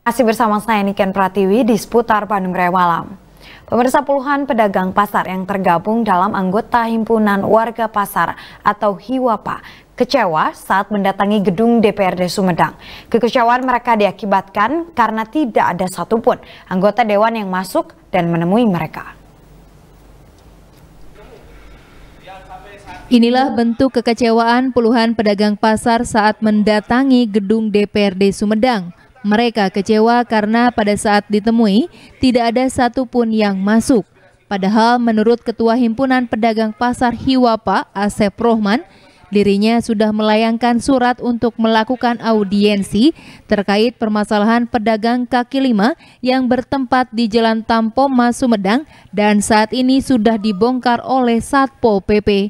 Masih bersama saya Niken Pratiwi di seputar Bandung Raya Malam. Pemirsa, puluhan pedagang pasar yang tergabung dalam anggota Himpunan Warga Pasar atau HIWAPA kecewa saat mendatangi gedung DPRD Sumedang. Kekecewaan mereka diakibatkan karena tidak ada satupun anggota dewan yang masuk dan menemui mereka. Inilah bentuk kekecewaan puluhan pedagang pasar saat mendatangi gedung DPRD Sumedang. Mereka kecewa karena pada saat ditemui tidak ada satupun yang masuk. Padahal menurut Ketua Himpunan Pedagang Pasar HIWAPA, Asep Rohman, dirinya sudah melayangkan surat untuk melakukan audiensi terkait permasalahan pedagang kaki lima yang bertempat di Jalan Tampoma, Sumedang dan saat ini sudah dibongkar oleh Satpol PP.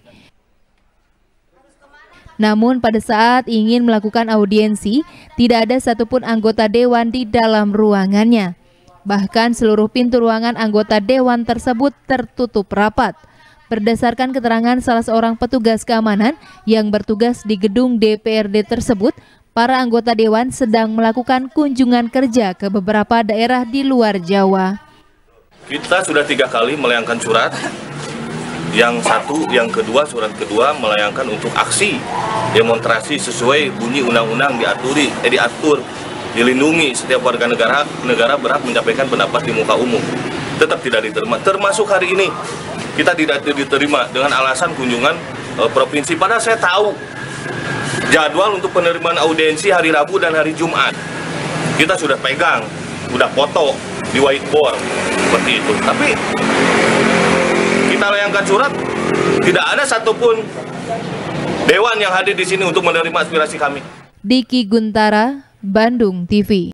Namun pada saat ingin melakukan audiensi, tidak ada satupun anggota dewan di dalam ruangannya. Bahkan seluruh pintu ruangan anggota dewan tersebut tertutup rapat. Berdasarkan keterangan salah seorang petugas keamanan yang bertugas di gedung DPRD tersebut, para anggota dewan sedang melakukan kunjungan kerja ke beberapa daerah di luar Jawa. Kita sudah 3 kali melayangkan surat. Yang satu, yang kedua, surat kedua melayangkan untuk aksi demonstrasi sesuai bunyi undang-undang diatur, dilindungi setiap warga negara berhak menyampaikan pendapat di muka umum. Tetap tidak diterima. Termasuk hari ini kita tidak diterima dengan alasan kunjungan provinsi. Padahal saya tahu jadwal untuk penerimaan audiensi hari Rabu dan hari Jumat. Kita sudah pegang, sudah foto di whiteboard seperti itu. Tapi kita layangkan surat, tidak ada satupun dewan yang hadir di sini untuk menerima aspirasi kami. Diki Guntara, Bandung TV.